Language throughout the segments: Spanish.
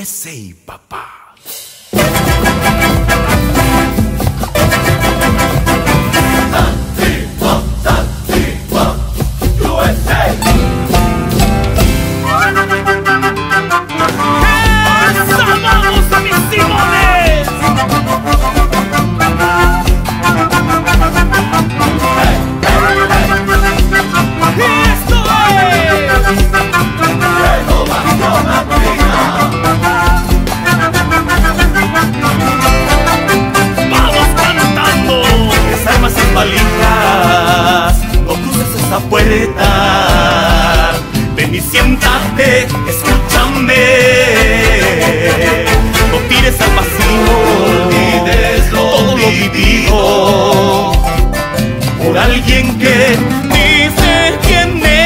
USA, papá. ¡Vamos a mis Simones! ¡Y esto es! ¡Vamos cantando! Desarmas en valijas, no cruces esa puerta. Ven y siéntate, escúchame. No tires al vacío, olvides todo lo vivido por alguien que dice quién es.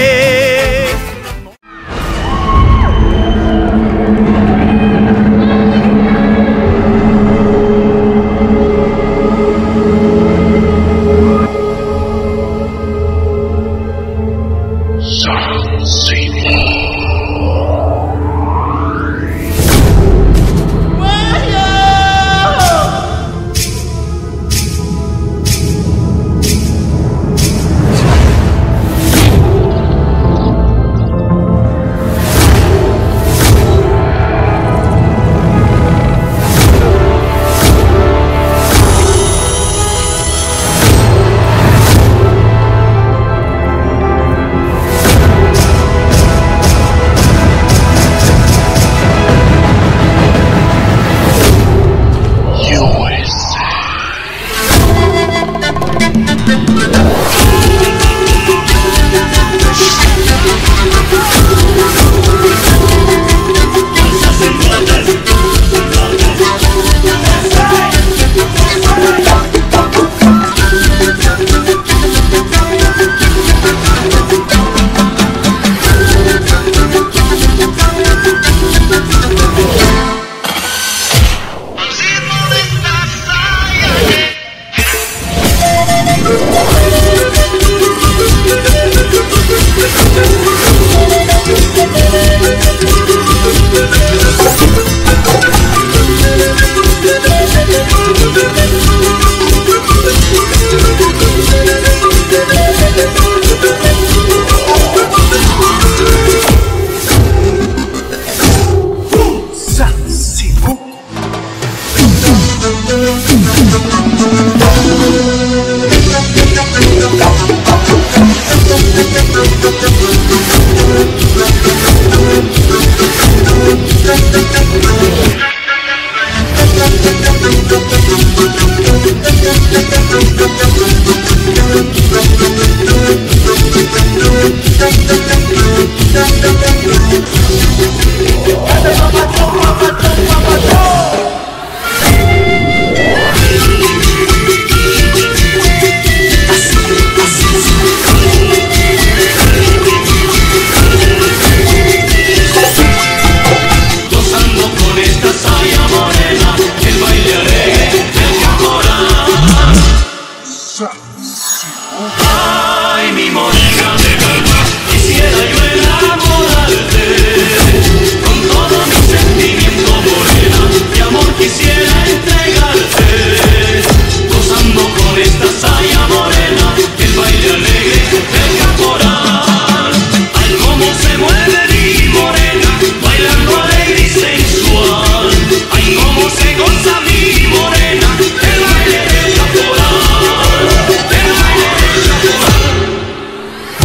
Ay, mi morena de calma, quisiera yo enamorarte. Con todo mi sentimiento, morena, mi amor quisiera entregarte. Gozando con esta saya morena, el baile alegre del caporal. Ay, cómo se mueve mi morena, bailando alegre y sensual. Ay, cómo se goza mi morena, el baile del caporal. El baile del caporal.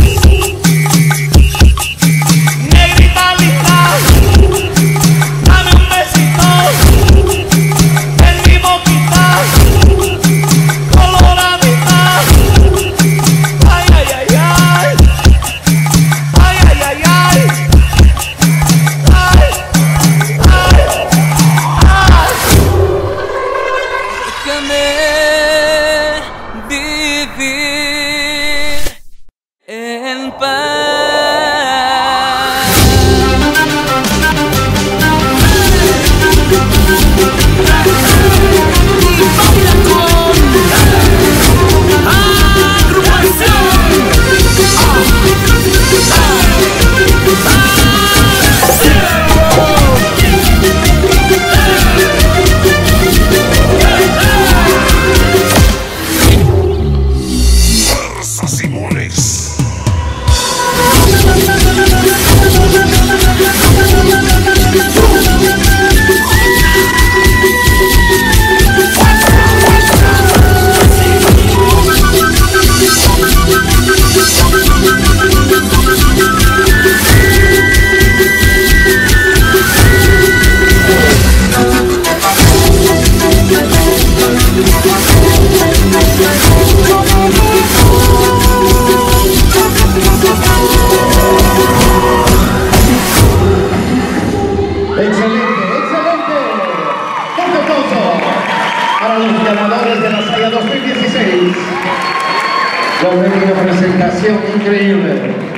ganadores de la Saya 2016. Los de una presentación increíble.